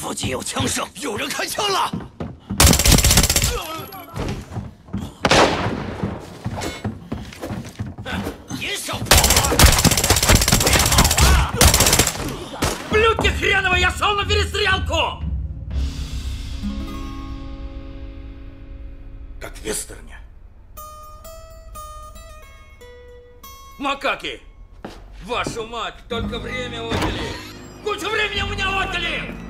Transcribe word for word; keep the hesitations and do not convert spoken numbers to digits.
附近有枪声，有人开枪了！别想跑了！别跑啊！Блюдки хреновые, я шел на перестрелку! Как в вестерне. Макаки! Вашу мать, только время отняли! Кучу времени у меня отняли!